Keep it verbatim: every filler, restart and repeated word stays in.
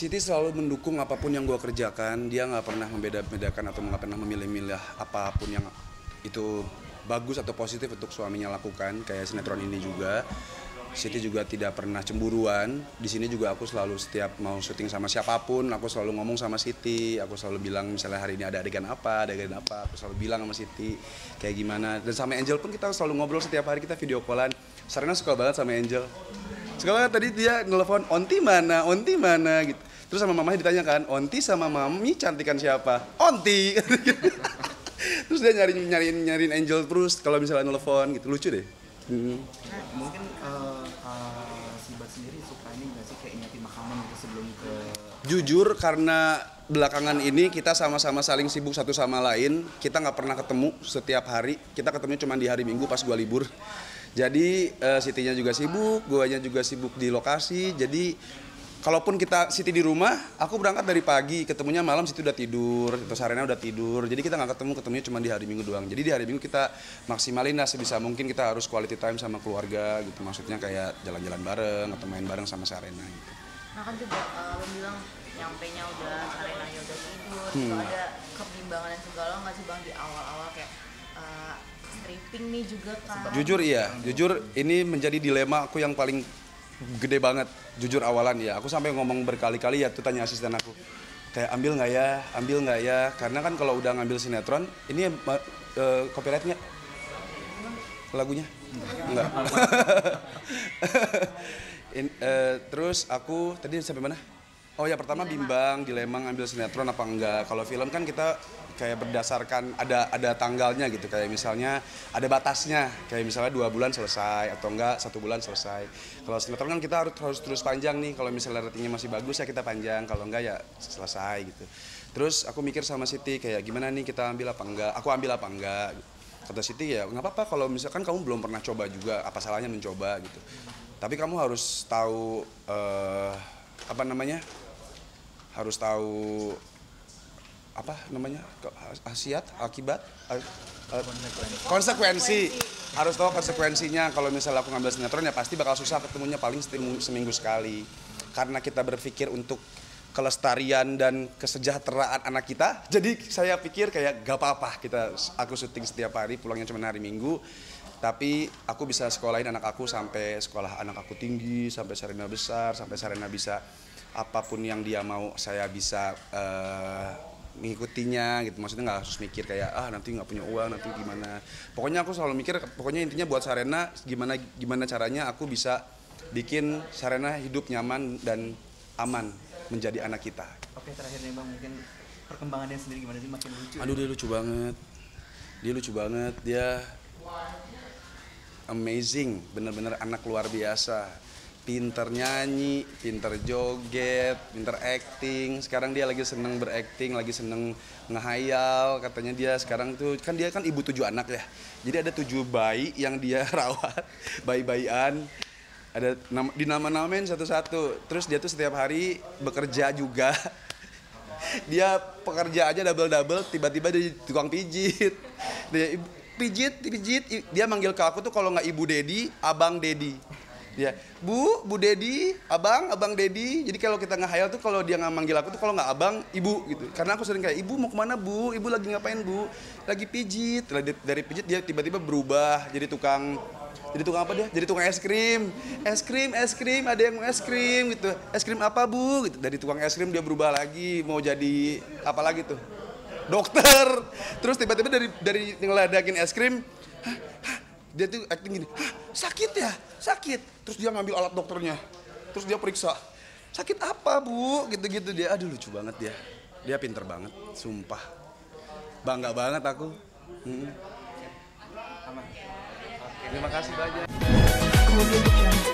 Siti selalu mendukung apapun yang gue kerjakan. Dia nggak pernah membeda-bedakan atau nggak pernah memilih-milih apapun yang itu bagus atau positif untuk suaminya lakukan. Kayak sinetron ini juga, Siti juga tidak pernah cemburuan. Di sini juga aku selalu setiap mau syuting sama siapapun, aku selalu ngomong sama Siti. Aku selalu bilang misalnya hari ini ada adegan apa, ada adegan apa. Aku selalu bilang sama Siti kayak gimana. Dan sama Angel pun kita selalu ngobrol setiap hari, kita video callan. Sarena suka banget sama Angel. Suka banget, tadi dia nelfon, Onti mana, Onti mana gitu. Terus sama mamanya ditanyakan, Onti sama Mami cantikan siapa? Onti. Terus dia nyariin nyariin nyariin Angel terus kalau misalnya nelfon gitu, lucu deh. Hmm. Nah, mungkin uh, uh, si Bat sendiri suka ini nggak sih kayak ingetin makanan gitu sebelum ke... Jujur karena belakangan ini kita sama-sama saling sibuk satu sama lain, kita nggak pernah ketemu setiap hari, kita ketemu cuma di hari Minggu pas gua libur. Jadi uh, Sitinya juga sibuk, guanya juga sibuk di lokasi, jadi kalaupun kita Siti di rumah, aku berangkat dari pagi, ketemunya malam Siti udah tidur, atau Sarena udah tidur. Jadi kita nggak ketemu, ketemunya cuma di hari Minggu doang. Jadi di hari Minggu kita maksimalin lah sebisa mungkin, kita harus quality time sama keluarga gitu. Maksudnya kayak jalan-jalan bareng atau main bareng sama Sarena gitu. Nah kan juga uh, lo bilang nyampenya udah Sarenanya udah tidur, Hmm. itu ada kebimbangan dan segala nggak sih Bang di awal-awal kayak uh, stripping nih juga kan? Jujur iya, jujur ini menjadi dilema aku yang paling gede banget, jujur awalan ya. Aku sampai ngomong berkali-kali ya tuh tanya asisten aku, kayak ambil nggak ya, ambil nggak ya, karena kan kalau udah ngambil sinetron, ini uh, copyright nggak lagunya? Enggak. In, uh, terus aku tadi sampai mana? Oh ya, pertama bimbang, dilema ngambil sinetron apa enggak. Kalau film kan kita kayak berdasarkan ada ada tanggalnya gitu, kayak misalnya ada batasnya, kayak misalnya dua bulan selesai atau enggak satu bulan selesai. Kalau sinetron kan kita harus harus terus panjang nih, kalau misalnya ratingnya masih bagus ya kita panjang, kalau enggak ya selesai gitu. Terus aku mikir sama Siti kayak gimana nih, kita ambil apa enggak, aku ambil apa enggak. Kata Siti ya nggak apa-apa kalau misalkan kamu belum pernah coba juga, apa salahnya mencoba gitu. Tapi kamu harus tahu uh, apa namanya, harus tahu apa namanya, khasiat, akibat, uh, uh, konsekuensi. Harus tahu konsekuensinya. Kalau misalnya aku ngambil sinetron ya pasti bakal susah ketemunya, paling seminggu sekali. Karena kita berpikir untuk kelestarian dan kesejahteraan anak kita, jadi saya pikir kayak gak apa-apa kita aku syuting setiap hari, pulangnya cuma hari Minggu, tapi aku bisa sekolahin anak aku sampai sekolah anak aku tinggi, sampai Sarena besar, sampai Sarena bisa apapun yang dia mau saya bisa uh, mengikutinya gitu. Maksudnya nggak harus mikir kayak ah nanti nggak punya uang, nanti gimana. Pokoknya aku selalu mikir, pokoknya intinya buat Sarena gimana gimana caranya aku bisa bikin Sarena hidup nyaman dan aman menjadi anak kita. Oke, terakhir nih Bang, mungkin perkembangannya sendiri gimana sih, makin lucu? Aduh, dia lucu banget. Dia lucu banget, dia amazing, bener-bener anak luar biasa. Pinter nyanyi, pinter joget, pinter acting. Sekarang dia lagi seneng berakting, lagi seneng ngehayal. Katanya dia sekarang tuh, kan dia kan ibu tujuh anak ya. Jadi ada tujuh bayi yang dia rawat, bayi-bayian. Ada nama, dinama-namain satu-satu. Terus dia tuh setiap hari bekerja juga. Dia pekerja aja double-double, tiba-tiba dia tukang pijit. Dia pijit, pijit. Dia manggil ke aku tuh kalau nggak Ibu Dedi, Abang Dedi. Dia, Bu, Bu Dedi, Abang, Abang Dedi. Jadi kalau kita ngehayal tuh kalau dia nggak manggil aku tuh kalau nggak Abang, Ibu gitu. Karena aku sering kayak, Ibu mau kemana Bu? Ibu lagi ngapain Bu? Lagi pijit. Dari pijit dia tiba-tiba berubah jadi tukang, jadi tukang apa dia? Jadi tukang es krim. Es krim, es krim, ada yang mau es krim gitu. Es krim apa Bu? Gitu. Dari tukang es krim dia berubah lagi, mau jadi apa lagi tuh? Dokter. Terus tiba-tiba dari dari ngeladakin es krim, hah, hah, dia tuh acting gini, hah, sakit ya? Sakit. Terus dia ngambil alat dokternya. Terus dia periksa. Sakit apa Bu? Gitu-gitu dia. Aduh lucu banget dia. Dia pinter banget, sumpah. Bangga banget aku. Hmm. Aman. Terima kasih banyak. Kemudian